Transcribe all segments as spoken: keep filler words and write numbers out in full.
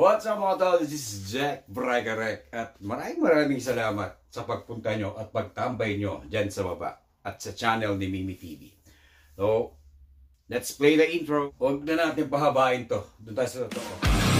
What's up mga tol? This is Jack Bragarek at maraming maraming salamat sa pagpunta nyo at pagtambay nyo dyan sa baba at sa channel ni Mimi T V. So, let's play the intro. Huwag na natin pahabain to. Doon tayo sa totoo.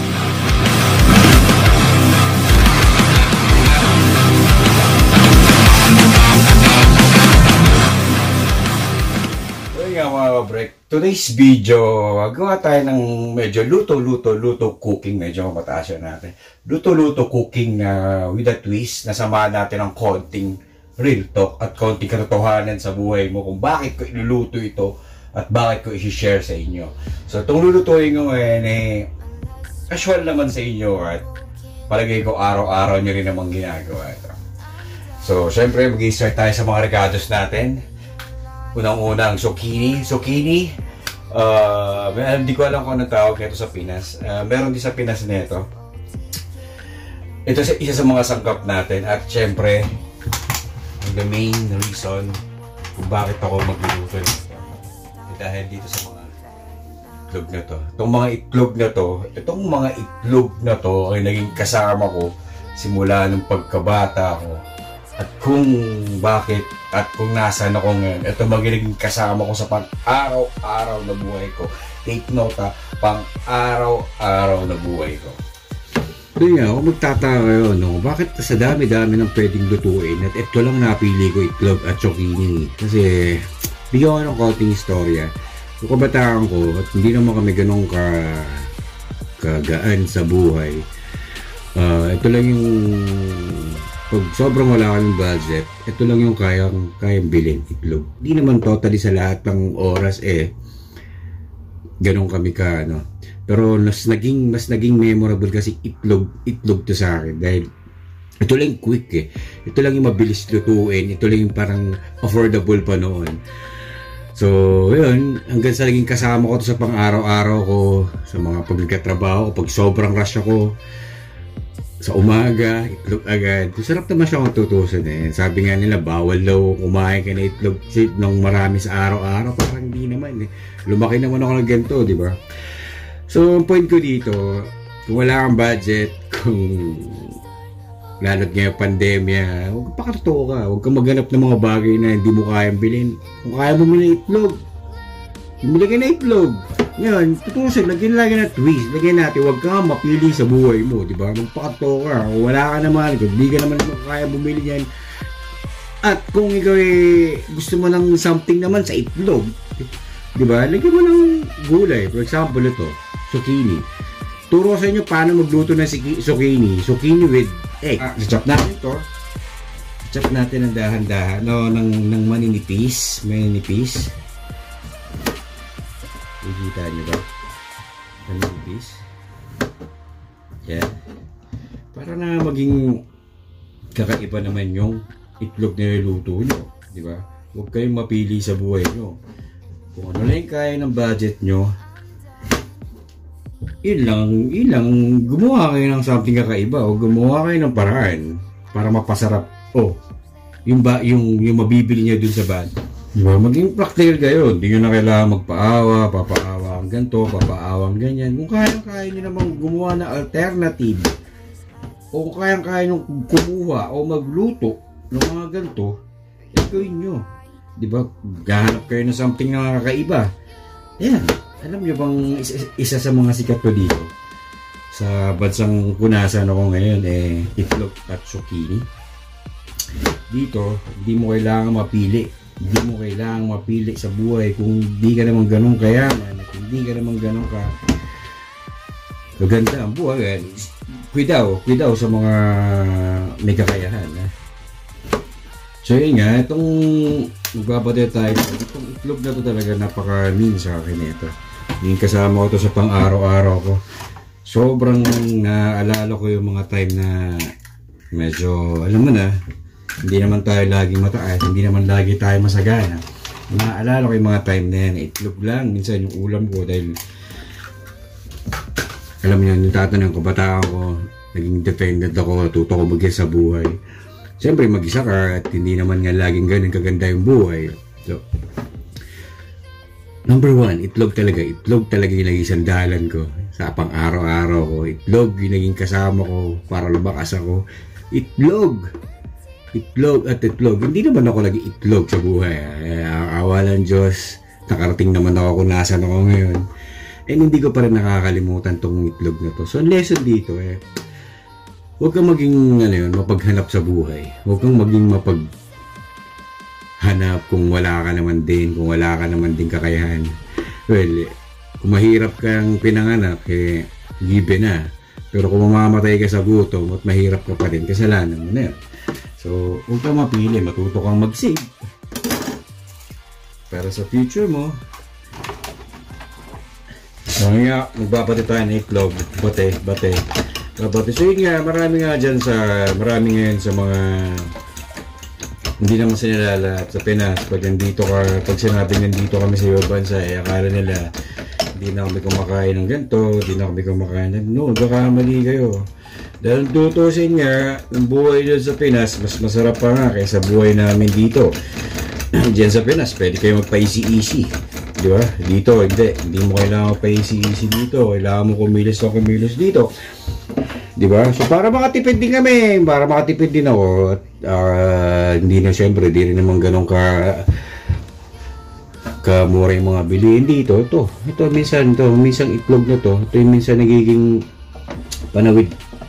Nga mga break. Today's video, gawa tayo ng medyo luto-luto-luto cooking. Medyo mataas yun natin. Luto-luto cooking uh, with a twist. Nasamahan natin ng konting real talk at konting katotohanan sa buhay mo kung bakit ko iluluto ito at bakit ko isi-share sa inyo. So itong lulutuin ko ngayon eh, casual naman sa inyo at palagay ko araw-araw nyo rin namang ginagawa ito. So syempre mag-i-start tayo sa mga regados natin. Unang-unang zucchini. Zucchini, uh, hindi ko alam kung anong tawag nito sa Pinas. Uh, meron din sa Pinas nito. Ito sa isa sa mga sangkap natin. At syempre, the main reason kung bakit ako magluluto nito. Dahil dito sa mga itlog na to. Itong mga itlog na to, itong mga itlog na to ay naging kasama ko simula nung pagkabata ko. At kung bakit at kung nasaan ako ngayon, ito magiging kasama ko sa pang-araw-araw na buhay ko. Take note ha, pang-araw-araw na buhay ko. Doon nga, ako magtataka yun, no? Bakit sa dami-dami ng pwedeng lutuin at ito lang napili ko, itlog at zucchini. Kasi, bigyan ko ng konting istorya. Kung kabataan ko, at hindi naman kami ganun ka kagaan sa buhay. Uh, ito lang yung pag sobrang wala kaming budget, ito lang yung kayang, kayang bilhin, itlog. Hindi naman totally sa lahat ng oras eh, ganun kami ka, ano. Pero mas naging, mas naging memorable kasi itlog, itlog to sa akin. Dahil ito lang yung quick eh. Ito lang yung mabilis lutuin. Ito lang yung parang affordable pa noon. So, yun, hanggang sa naging kasama ko to sa pang-araw-araw ko, sa mga pagkatrabaho, pag sobrang rush ako, sa umaga, itlog agad. Masarap naman siya kung tutusin eh. Sabi nga nila, bawal daw kumain ka na itlog nung marami sa araw-araw. Parang hindi naman eh. Lumaki naman ako ng ganito, di ba? So, ang point ko dito, kung wala kang budget, kung lalo't ngayon pandemya, huwag pakatotoo ka. Huwag kang maghanap ng mga bagay na hindi mo kayang bilhin. Kung kaya mo muna itlog, bumili ka na itlog. Ngayon, tutusin, lagyan lagi na twist. Lagyan natin, huwag ka mapili sa buhay mo, di ba? Magpakato ka, wala ka naman, kung di ka naman kaya bumili yan. At kung ikaw eh, gusto mo ng something naman sa itlog, di ba? Lagyan mo ng gulay. For example, ito, zucchini. Turo sa inyo paano magluto ng zucchini. Zucchini with egg. Ah, chop natin ito. Chop natin ng dahan-dahan. No, ng, ng maninipis. Maninipis. Nakikita nyo ba? Maninipis. Yan. Para na maging kakaiba naman yung itlog na niluto nyo. Di ba? Huwag kayong mapili sa buhay nyo. Kung ano lang kaya ng budget nyo, ilang, ilang, gumawa kayo ng something kakaiba o gumawa kayo ng paraan para mapasarap. O, yung, ba, yung, yung mabibili nyo dun sa bad. Diba? Maging practical kayo. Hindi nyo na kailangan magpaawa, papaawa ang ganito, papaawa ang ganyan. Kung kaya-kaya nyo namang gumawa ng alternative o kung kaya-kaya nyo kumuha o magluto ng mga ganito, eh gawin nyo. Diba? Gahanap kayo ng something na kakaiba. Ayan. Alam nyo bang isa, isa sa mga sikat ko dito sa bansang punasan ako ngayon eh itlog at zucchini. Dito, hindi mo kailangan mapili. Hindi mo kailangang mapili sa buhay kung hindi ka naman ganun kayaman at hindi ka naman ganun ka kaganda ang buhay. Kuidaw, kuidaw sa mga may kakayahan. Eh. So yun nga, itong magbabate tayo, itong itlog na to talaga napaka-mean sa akin ito. Yung kasama ko to sa pang-araw-araw ko. Sobrang naalala ko yung mga time na medyo, alam mo na, hindi naman tayo laging mataas, hindi naman lagi tayo masagana. Naalala ko yung mga time na yan, itlog lang, minsan yung ulam ko dahil alam niyo, yung tatanong ko, bataan ko, naging dependent ako, natuto ko mag-isa sa buhay. Siyempre mag-isa ka at hindi naman nga laging ganun kaganda yung buhay. So, number one, itlog talaga. Itlog talaga yung naging sandalan ko. sa pang araw-araw ko. Itlog yung naging kasama ko para lumakas ako. Itlog! Itlog at itlog. Hindi naman ako nag-itlog sa buhay. Eh, awa ng Diyos. Nakarating naman ako kung nasan ako ngayon. And hindi ko pa rin nakakalimutan tong itlog na to. So, lesson dito eh, huwag kang maging, ano yun, mapaghanap sa buhay. Huwag kang maging mapaghanap kung wala ka naman din, kung wala ka naman din kakayahan. Well, kung mahirap kang pinanganak, eh, given na. Pero kung mamamatay ka sa gutom at mahirap ka pa rin, kasalanan mo na yun. So, huwag kang mapili, matuto kang mag-save. Para sa future mo. So, nga, magbabati tayo ng itlog. Bate, bate. Bate. So, yun nga, marami nga dyan sa, marami ngayon sa mga, hindi naman sinilala sa Pinas. Pag nandito ka, pag sinabing nandito kami sa ibang bansa, eh, akala nila, hindi na kami kumakain ng ganito, hindi na kami kumakain ng, no, nagkakamali kayo. Dahil tutusin nga, ang buhay dyan sa Pinas, mas masarap pa nga kaysa buhay namin dito. Diyan sa Pinas, pwede kayo magpa-easy-easy. Di ba? Dito, hindi. Hindi mo kailangan magpa-easy-easy dito. Kailangan mo kumilos o kumilos dito. Di ba? So, para makatipid din kami. Para makatipid din ako. At, uh, hindi na, syempre, di rin naman ganun ka kamura yung mga bilihin dito. Ito, ito, minsan, ito, minsan itlog na to. Ito yung minsan nagiging panawid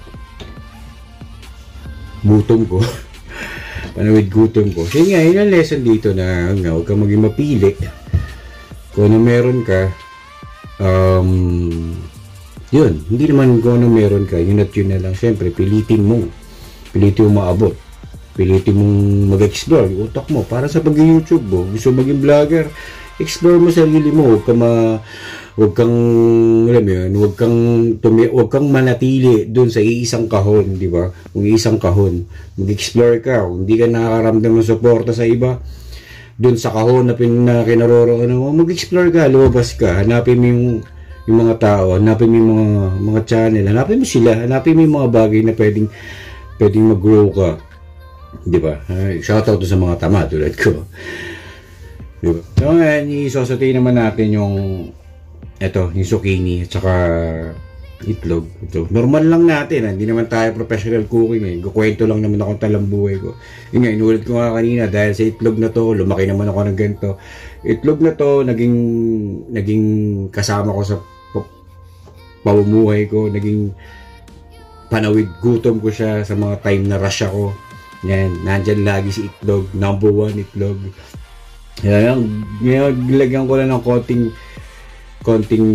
gutom ko. Panawid gutom ko. So, yun nga, yun ang lesson dito na nga, huwag kang maging mapili. Kung ano meron ka, um, yun, hindi naman kung ano meron ka, yun at yun na lang. Siyempre, pilitin mo. Pilitin mo maabot. Pilitin mong mag-explore yung utak mo para sa pag-YouTube mo. Gusto maging vlogger, explore mo sarili mo. Huwag kang ma... Huwag kang, alam mo yun, huwag kang, tumi, huwag kang manatili dun sa iisang kahon, di ba? Kung iisang kahon, mag-explore ka. Kung hindi ka nakakaramdam ng suporta sa iba, dun sa kahon na, pin, na kinaroroonan mo, mag-explore ka, lumabas ka, hanapin mo yung, yung mga tao, hanapin mo yung mga, mga channel, hanapin mo sila, hanapin mo yung mga bagay na pwedeng, pwedeng mag-grow ka. Di ba? Shoutout sa mga tama tulad ko. Di ba? So, ngayon, isosote naman natin yung eto, yung zucchini at saka itlog. Ito. Normal lang natin. Hindi naman tayo professional cooking eh. Kukwento lang naman ako talang buhay ko. Yun nga, inulit ko nga kanina dahil sa itlog na to, lumaki naman ako ng ganito. Itlog na to, naging naging kasama ko sa pamumuhay ko. Naging panawid gutom ko siya sa mga time na rush ako. Yan, nandyan lagi si itlog. Number one, itlog. Yan, ngayon, lagyan ko lang ng konting konting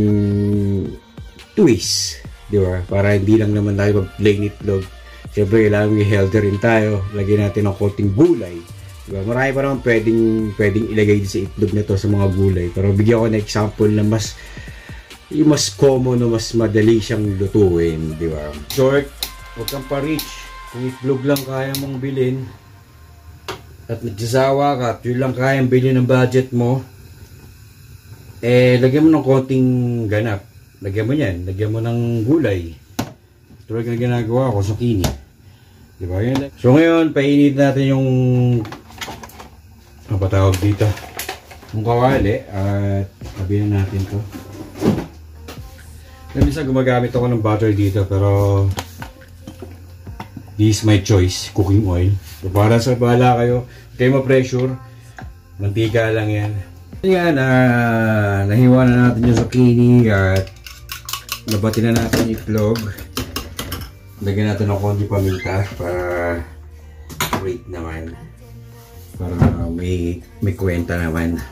twist, di ba? Para hindi lang naman tayo mag-plain itlog. Siyempre, kailangan may healthy rin tayo. Lagyan natin ng konting gulay. Di ba? Marami pa naman pwedeng, pwedeng ilagay sa itlog na to sa mga gulay. Pero bigyan ko na example na mas yung mas common o mas madali siyang lutuin, di ba? Short, huwag kang pa-rich. Kung itlog lang kaya mong bilhin at nagsasawa ka at yun lang kayang bilhin ng budget mo, eh, lagyan mo ng konting ganap. Lagyan mo yan. Lagyan mo ng gulay. Tulad na ginagawa ko, zucchini. Diba yan? So, ngayon, painit natin yung ano ba tawag dito? Yung kawali. At sabihin natin to. Minsan gumagamit ako ng butter dito, pero this is my choice. Cooking oil. So, para sa bahala kayo. Kayo ma-pressure. Mantika lang yan. Yan, uh, nahiwa na natin yung zucchini at nabati na natin yung itlog. Lagyan natin ng konti paminta para wait naman. Para may, may kwenta naman.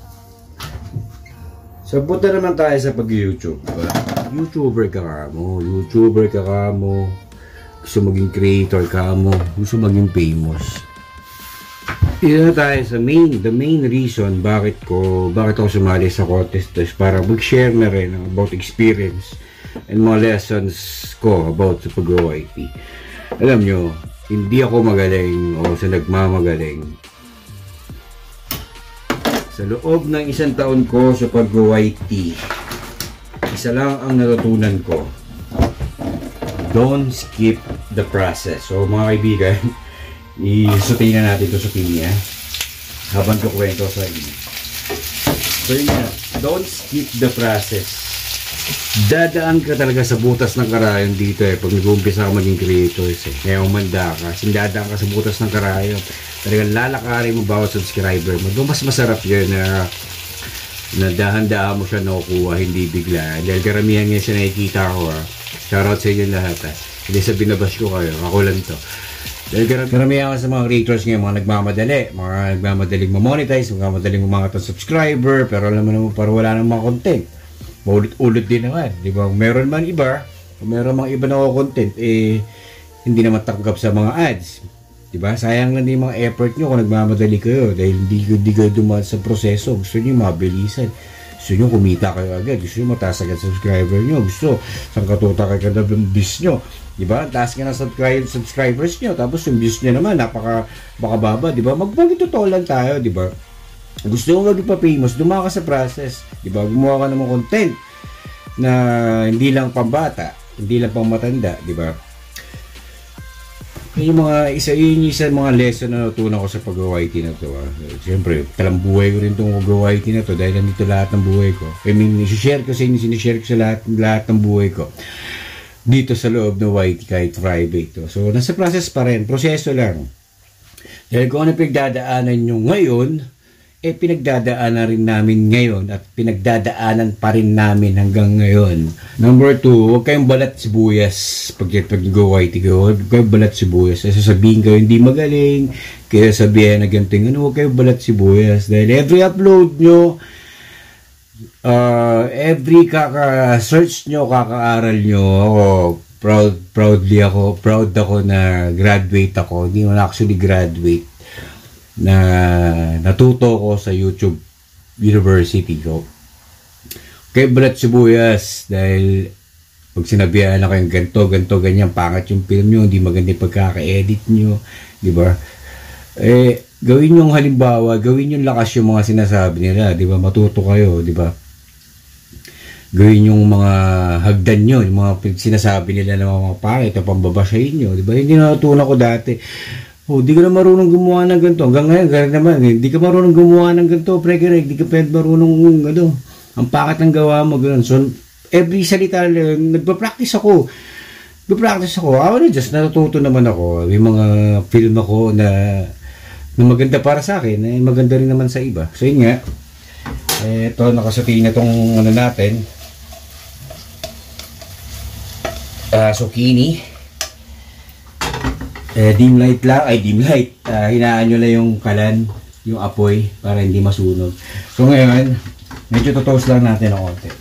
So, punta naman tayo sa pag-YouTube. Diba? YouTuber ka ka mo. YouTuber ka ka mo. Gusto maging creator ka mo. Gusto maging famous. Ito na tayo sa main, the main reason bakit ko, bakit ako sumali sa contest is para mag-share na rin about experience and mga lessons ko about sa pag-O I T. Alam nyo, hindi ako magaling o sa nagmamagaling. Sa loob ng isang taon ko sa pag-O I T, isa lang ang natutunan ko. Don't skip the process. So mga kaibigan, i-sauté na natin ito sa pinya habang kukwento sa inyo. So yun nga, don't skip the process. dadaan ka talaga sa butas ng karayon dito eh pag nag-uumpisa ka maging creators eh. Kaya umanda ka, dadaan ka sa butas ng karayon, talagang lalakarin mo bawat subscriber mo. Doon mas masarap yun na na dahan-dahan mo siya nakukuha, hindi bigla. Dahil karamihan nga siya nakikita ko ha. Shoutout sa inyo lahat ha. Hindi sa binabash ko kayo, ako lang to. Dahil karamihan sa mga creators ngayon, mga nagmamadali, mga nagmamadaling ma-monetize, magmamadaling mga subscriber, pero alam mo naman parang wala nang mga content. Maulit-ulit din naman, di ba? Meron man iba, meron mga iba na content, eh, hindi naman tanggap sa mga ads. Di ba? Sayang lang din mga effort nyo kung nagmamadali kayo dahil hindi, hindi kayo dumaan sa proseso. Gusto nyo mabilisan. Gusto nyo kumita kayo agad. Gusto nyo mataas agad subscriber nyo. Gusto saan katuta kayo kada views nyo. Di ba? Taas ka ng subscribe, subscribers nyo. Tapos yung views nyo naman, napaka baba. Di ba? Magpagitotoo lang tayo. Di ba? Gusto mo maging pa-famous, dumaka sa process. Diba? Gumawa ka ng mga content na hindi lang pambata, hindi lang pang matanda, diba? Yung mga isa yun isa mga lesson na natutunan ko sa pag-Y T na to. Ah. Siyempre, talang buhay ko rin itong pag-Y T na to dahil nandito lahat ng buhay ko. I mean, isi-share ko sa inyo, sinishare ko sa lahat, lahat ng buhay ko. Dito sa loob ng Y T kahit private to. So, nasa process pa rin, proseso lang. Dahil kung ano pinagdadaanan nyo ngayon, eh pinagdadaanan rin namin ngayon at pinagdadaanan pa rin namin hanggang ngayon. Number two, huwag kayong balat sibuyas pag pag-Y T kayo. Huwag kayong balat sibuyas. Kasi sabihin kayo hindi magaling, kaya sabihin na ganito ano, huwag kayong balat sibuyas. Dahil every upload nyo, uh, every kaka-search nyo, kaka-aral nyo, ako, proud, proudly ako, proud ako na graduate ako. Hindi mo na actually graduate. Na natuto ko sa YouTube University ko. Kay balat sibuyas dahil pag sinabihan na kayong ganto, ganto, ganyan, pangat yung film nyo, hindi maganda yung pagkaka-edit nyo, di ba? Eh, gawin yung halimbawa, gawin yung lakas yung mga sinasabi nila, di ba? Matuto kayo, di ba? Gawin yung mga hagdan nyo, yung mga sinasabi nila na mga pangit o pambabasahin nyo, di ba? Hindi natutunan ko dati. Oh, di ka na marunong gumawa ng ganito. Hanggang ngayon, gano'n naman. Hindi ka marunong gumawa ng ganito, pre-kerek. Di ka pwede marunong, ano, ang pakat ng gawa mo, gano'n. So, every salita, nagpa-practice ako. Nagpa-practice ako. Ako na just, natututo naman ako. May mga film ako na, na maganda para sa akin, eh, maganda rin naman sa iba. So, yun nga. Eh, ito, nakasuti na itong, ano natin, uh, zucchini. Eh, dim light lang, ay dim light. Uh, hinaan nyo lang yung kalan, yung apoy, para hindi masunog. So ngayon, medyo totoast lang natin ng konti.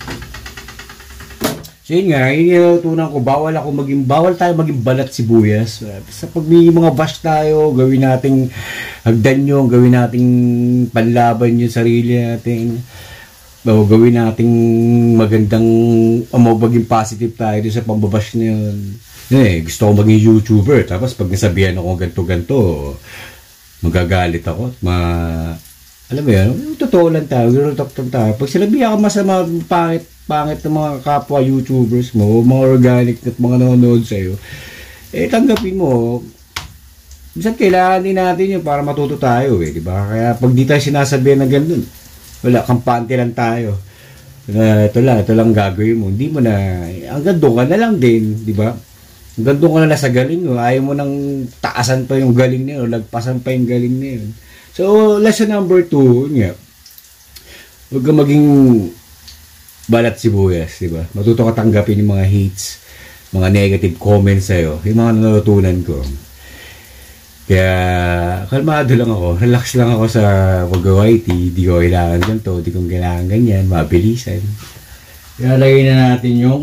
So yun nga, yun yung tunan ko, bawal ako maging, bawal tayo maging balat sibuyas. Uh, sa pag may mga bash tayo, gawin nating hagdan nyo, gawin nating panlaban yung sarili natin. O gawin nating magandang, o maging positive tayo sa pambabash na yun. Eh, gusto ko maging YouTuber. Tapos pag nasabihan ako ganto-ganto, magagalit ako. Ma... Alam mo yan, totoo lang tayo, gano'n tayo. Pag sinabihan ka masama, pangit, pangit ng mga kapwa YouTubers mo, mga organic at mga nanonood sa'yo, eh, tanggapin mo. Minsan kailangan din natin yun para matuto tayo eh, di ba? Kaya pag di tayo sinasabihan na gano'n, wala, kampante lang tayo. Uh, ito lang, ito lang gagawin mo. Hindi mo na, hanggang doon ka na lang din, di ba? Hanggang doon ka na lang sa galing mo. Ayaw mo nang taasan pa yung galing na yun, o lagpasan pa yung galing na yun. So, lesson number two, nga, huwag ka maging balat sibuyas, di ba? Matuto ka tanggapin yung mga hates, mga negative comments sa'yo, yung mga natutunan ko. Kaya, kalmado lang ako, relax lang ako sa pag-Y T, di ko kailangan ganito, di ko kailangan ganyan, mabilisan. Kaya lagay na natin yung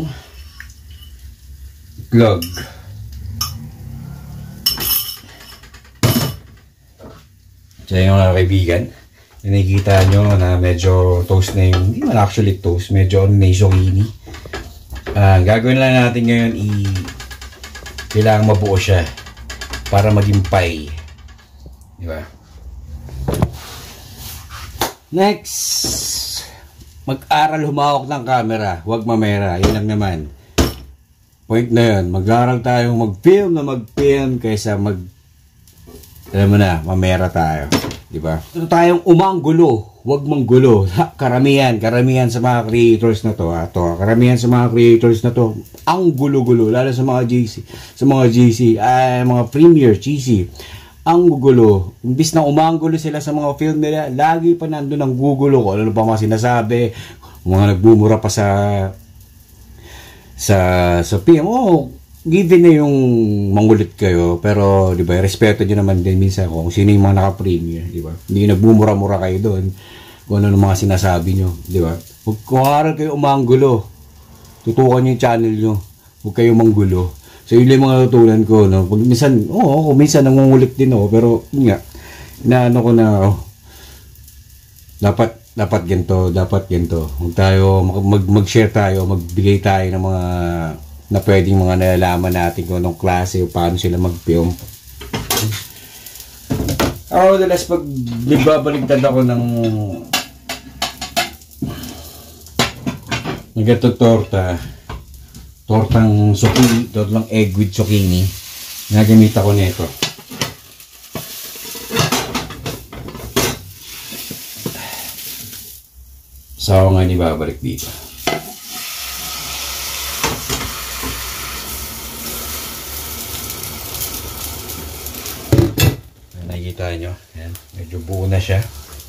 itlog. So yung mga kaibigan, nakikita nyo na medyo toast na yung, hindi man actually toast, medyo na yung zucchini. Uh, gagawin lang natin ngayon, i kailangan mabuo siya para maging pie. Diba? Next, mag-aral humawak ng camera, huwag mamera, yun lang naman. Point na yun, mag-aral tayong mag-film na mag-film kaysa mag, alam mo na, mamera tayo. di ba? Ito tayong umanggulo, wag manggulo. Ha, karamihan, karamihan sa mga creators na to, ha, to, karamihan sa mga creators na to, ang gulo-gulo, lalo sa mga G C, sa mga G C, ay mga premier G C. Ang gugulo, imbis na umanggulo sila sa mga film nila, lagi pa nandun ang gugulo ko. Ano pa mga sinasabi, mga nagbumura pa sa sa sa P M. Oh, given na yung mangulit kayo, pero di ba, respeto niyo naman din minsan kung sino yung mga naka-premier, di ba? Hindi nagbumura-mura kayo doon kung ano ng mga sinasabi niyo, di ba? Huwag kung aral kayo umanggulo, tutukan niyo yung channel niyo, huwag kayo manggulo. So yun yung mga natutunan ko, no? Pag minsan, oo, oh, minsan nangungulit din ako, pero yun nga, inaano ko na, oh, dapat, dapat ganito, dapat ganito. Huwag tayo, mag, mag-share tayo, magbigay tayo ng mga, na pwedeng mga nalalaman natin kung anong klase o paano sila mag-film. Ako, dalas pag nagbabaligtad ako ng ng ganito torta, tortang zucchini, tortang egg with zucchini, nagamit ako nito. So ako nga nibabalik dito. Nakikita nyo, yan, medyo buo na siya.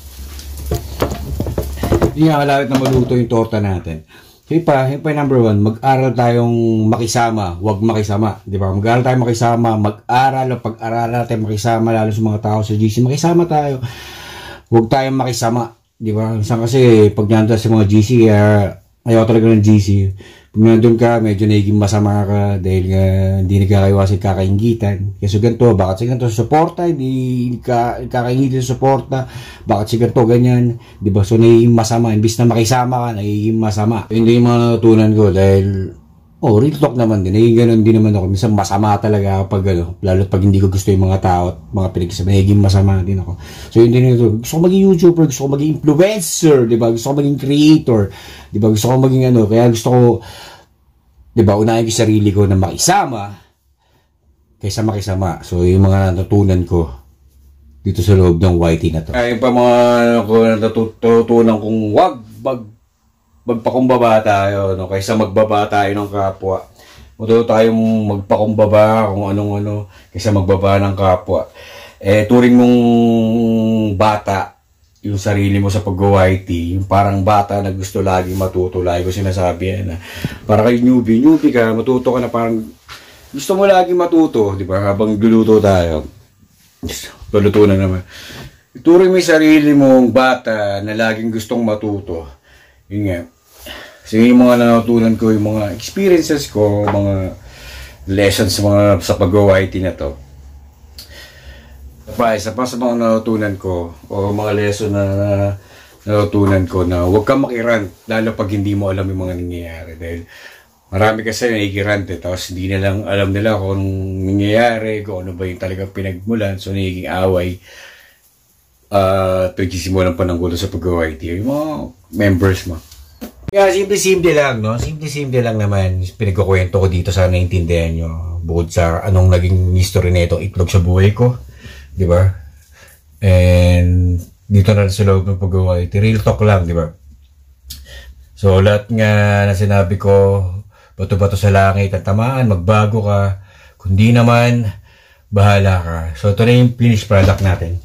Hindi nga malapit na maluto yung torta natin. So yun pa, yun pa number one, mag-aral tayong makisama, huwag makisama, di ba? Mag-aral tayong makisama, mag-aral, pag-aralan tayo makisama, lalo sa mga tao sa G C, makisama tayo. Huwag tayong makisama, di ba? Minsan kasi, pag nandun sa mga G C, uh, ayaw talaga ng G C. Pag nandun ka, medyo naging masama ka dahil nga hindi nagkakaiwasan kakaingitan. Kasi ganito, bakit si ganito suporta, hindi ka, kakaingitan sa suporta, bakit si ganito, ganyan. Diba? So, nagiging masama. Imbis na makisama ka, nagiging masama. Hindi yung mga natutunan ko dahil, oh, real talk naman din. Nagiging ganun din naman ako. Minsan masama talaga pag, ano, lalo pag hindi ko gusto yung mga tao at mga pinagsasabi, nagiging masama din ako. So, yun din ito. Gusto ko maging YouTuber, gusto ko maging influencer, diba? Gusto ko maging creator, diba? Gusto ko maging ano, kaya gusto ko, diba, unahin ko sarili ko na makisama kaysa makisama. So, yung mga natutunan ko dito sa loob ng Y T na to. Ay, pa mga ko natutunan kong wag mag magpakumbaba tayo, no? Kaysa magbaba tayo ng kapwa. Matuto tayong magpakumbaba kung anong-ano kaysa magbaba ng kapwa. Eh, turing mong bata yung sarili mo sa pag-Y T, yung parang bata na gusto lagi matuto, lagi ko sinasabi yan na para kay newbie, newbie ka, matuto ka na parang gusto mo lagi matuto, di ba? Habang luluto tayo, luluto na naman. Ituring mo yung sarili mong bata na laging gustong matuto. Yun nga. So yung mga natutunan ko, yung mga experiences ko, mga lessons mga sa pag-Y T na to. Pa, isa pa sa mga natutunan ko o mga lesson na, na natutunan ko na huwag kang makirant lalo pag hindi mo alam yung mga nangyayari dahil marami kasi nakikirant eh, tapos hindi na lang alam nila kung anong nangyayari, kung ano ba yung talagang pinagmulan, so nagiging away uh, ito sisimulan pa ng gulo sa pag-Y T yung mga members mo. Kaya simple-simple lang, no? Simple-simple lang naman pinagkukwento ko dito sa naintindihan nyo bukod sa anong naging history na itong itlog sa buhay ko. Di ba? And dito na sa loob ng pag-Y T, real talk lang, di ba? So lahat nga na sinabi ko, bato-bato sa langit at tamaan, magbago ka. Kundi naman, bahala ka. So ito na yung finished product natin.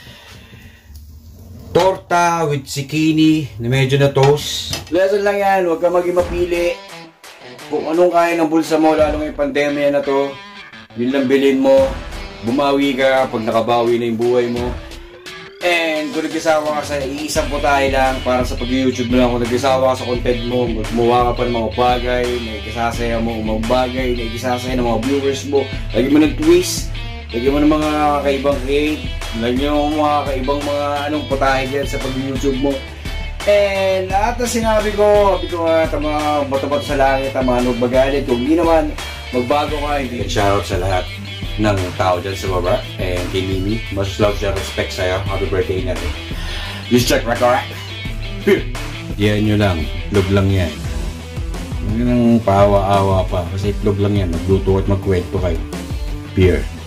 Torta with zucchini na medyo na toast. Lesson lang yan, huwag ka maging mapili. Kung anong kaya ng bulsa mo, lalo ngayong pandemya na to, yun lang bilhin mo. Bumawi ka pag nakabawi na yung buhay mo. And kung nag-asawa ka sa iisang putay lang para sa pag-YouTube mo lang, kung nag-asawa ka sa content mo, gumawa ka pa ng mga bagay, nagkisasaya mo ng mga bagay, nagkisasaya ng mga viewers mo, lagyan mo ng twist, lagyan mo ng mga kaibang create, lagyan mo mga kaibang mga anong putahe dyan sa pag-YouTube mo. And lahat na sinabi ko, sabi ko nga, tama, bato-bato sa langit, tama, huwag magalit. Kung hindi naman, magbago ka, hindi. Shoutout sa lahat ng tao dyan sa baba. And kay Mimi, much love and respect sa'yo. Happy birthday natin. Just check record. Yan nyo lang. Itlog lang yan. Hindi nang paawa-awa pa. Kasi itlog lang yan. Magluto at magkwento kayo. Beer.